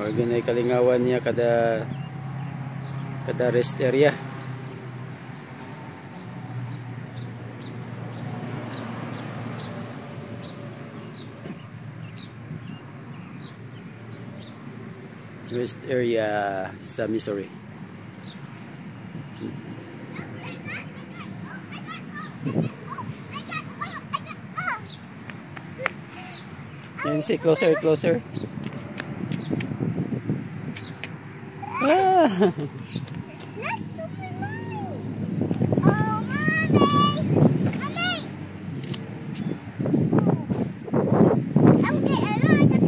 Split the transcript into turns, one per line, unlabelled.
ganay kalingawan niya kada rest area. Rest area sa Missouri. Yan, say closer, closer. Ah!